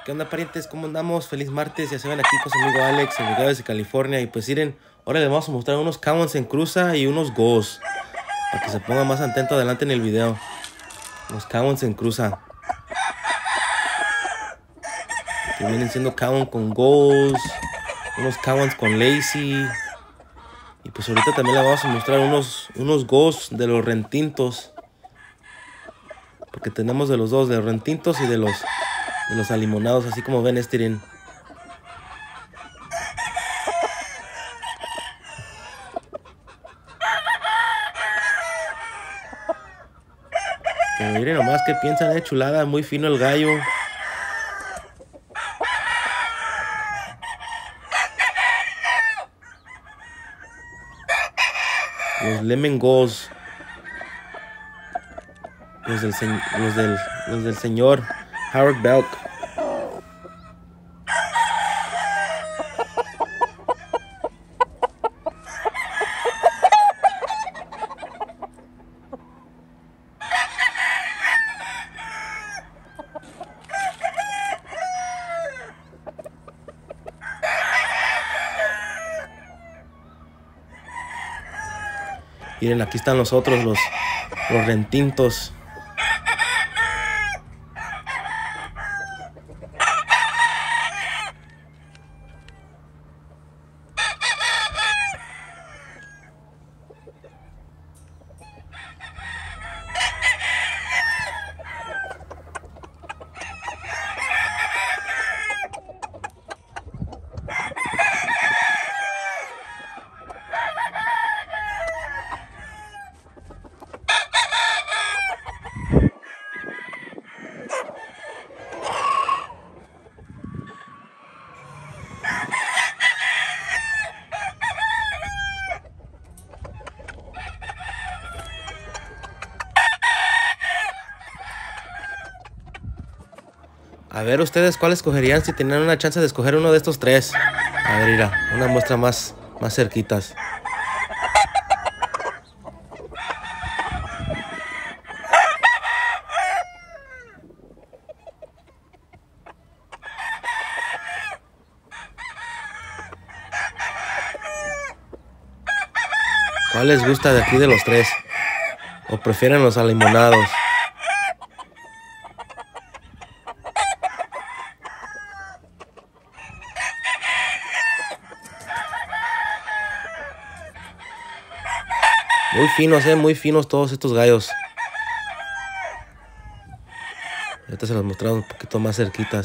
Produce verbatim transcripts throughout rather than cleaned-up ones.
¿Qué onda, parientes? ¿Cómo andamos? Feliz martes, ya se ven aquí con su amigo Alex, el video desde California. Y pues miren, ahora les vamos a mostrar unos Cowens en cruza y unos Gos, para que se pongan más atento adelante en el video. Los Cowens en cruza, que vienen siendo Cowen con Gos, unos Cowens con Lazy. Y pues ahorita también les vamos a mostrar unos, unos Gos de los rentintos, porque tenemos de los dos, de los rentintos y de los, de los alimonados, así como ven este miren. Pero miren nomás que piensan, eh, chulada, muy fino el gallo. Los Lemon Gos. Los del, los del, los del señor Howard Belk. Miren, aquí están los otros, los, los rentintos. A ver ustedes cuál escogerían si tenían una chance de escoger uno de estos tres. A ver, mira, una muestra más, más cerquitas. ¿Cuál les gusta de aquí de los tres? ¿O prefieren los alimonados? Muy finos, eh, muy finos todos estos gallos. Ahorita se los mostramos un poquito más cerquitas.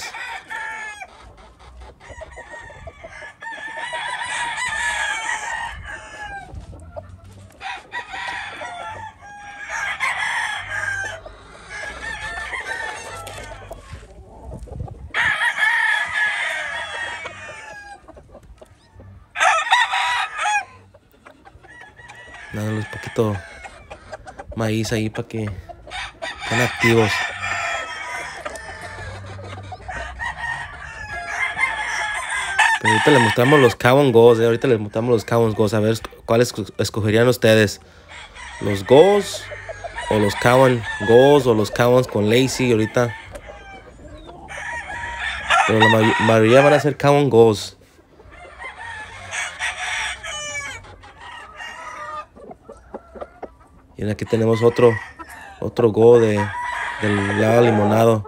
Nada, un poquito maíz ahí para que estén activos. Pero ahorita les mostramos los Cowen Gos, eh. Ahorita les mostramos los Cowen Gos. A ver cuáles escogerían ustedes. Los Gos o los Cowen Gos o los Cowens con Lazy ahorita. Pero la may mayoría van a ser Cowen Gos. Y aquí tenemos otro, otro Go de, del lado limonado.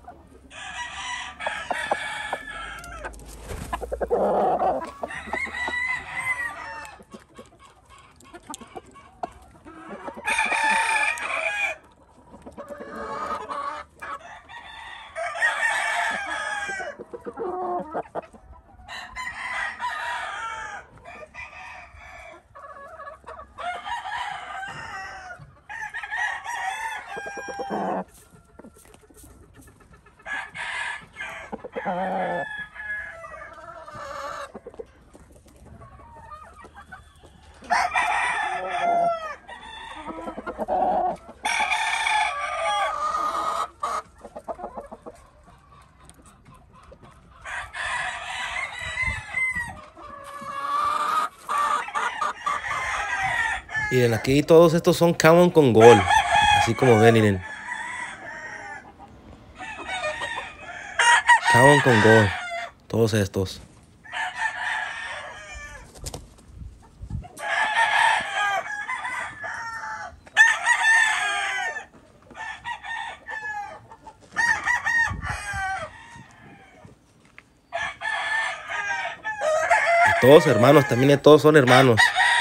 Miren, aquí todos estos son Cowen con gol. Así como ven, miren. Cowan con Gold. Todos estos. Y todos hermanos, también todos son hermanos.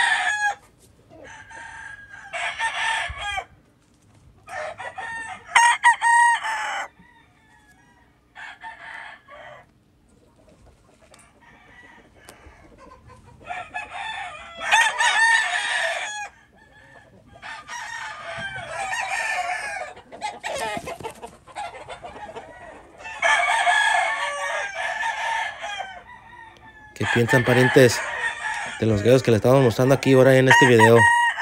¿Qué piensan, parientes, de los gallos que les estamos mostrando aquí ahora en este video?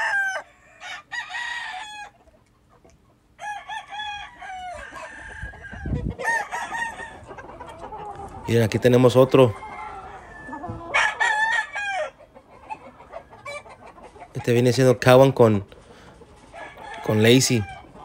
Miren, aquí tenemos otro. Este viene siendo Cowan con, con Lacey.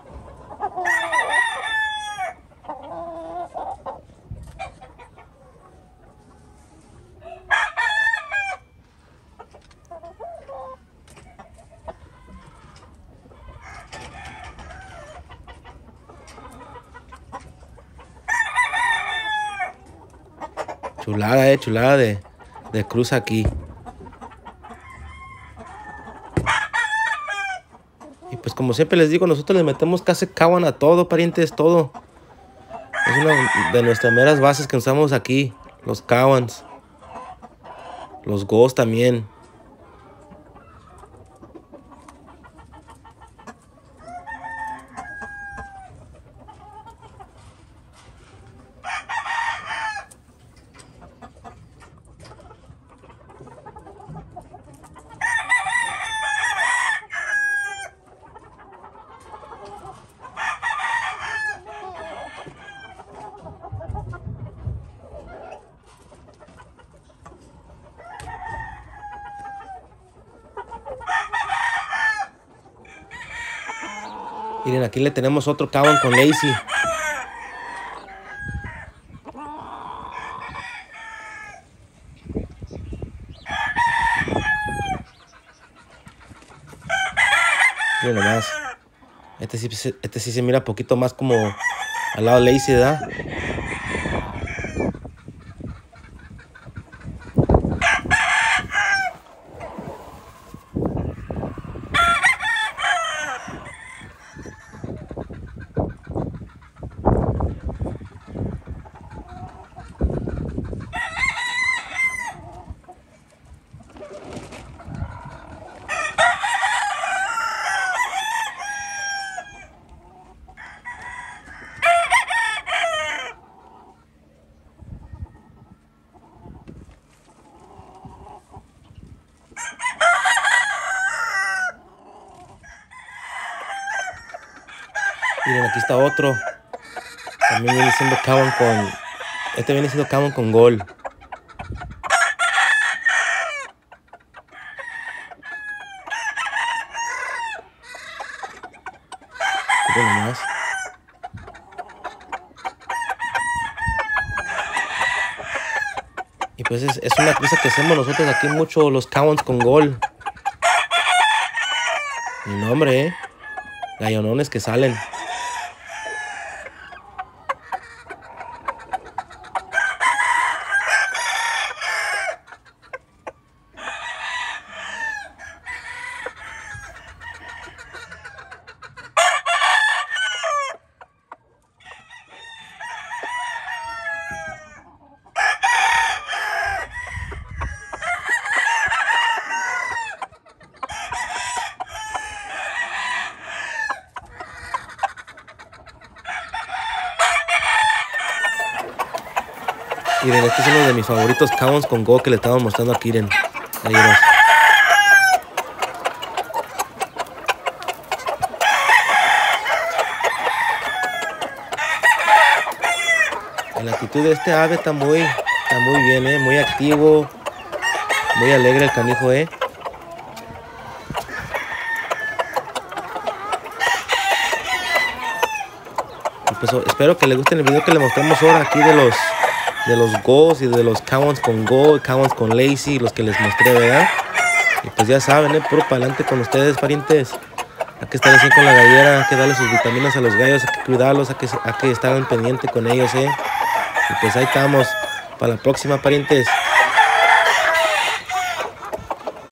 Chulada, eh, chulada de, de cruz aquí. Y pues como siempre les digo, nosotros le metemos casi Cowan a todo, parientes, todo. Es una de nuestras meras bases que usamos aquí. Los Cowans. Los Ghosts también. Miren, aquí le tenemos otro Cowan con Lacey. Miren nomás. Este sí, este sí se mira poquito más como al lado de Lacey, ¿verdad? Miren, aquí está otro. También viene siendo Cowan con... Este viene siendo Cowan con Gold. Miren nomás. Y pues es, es una cosa que hacemos nosotros aquí mucho, los Cowans con Gold. Mi nombre, eh. Gallonones que salen. Miren, este es uno de mis favoritos Cowans con Go que le estaba mostrando aquí, miren. Ahí verás. La actitud de este ave está muy, está muy bien, eh, muy activo, muy alegre el canijo, eh. Y pues espero que les guste el video que le mostramos ahora aquí de los de los Ghosts y de los Cowans con Go, Cowans con Lazy, los que les mostré, ¿verdad? Y pues ya saben, eh, puro para adelante con ustedes, parientes. Hay que estar así con la gallera, hay que darle sus vitaminas a los gallos, hay que cuidarlos, hay que, hay que estar al pendiente con ellos, eh. Y pues ahí estamos, para la próxima, parientes.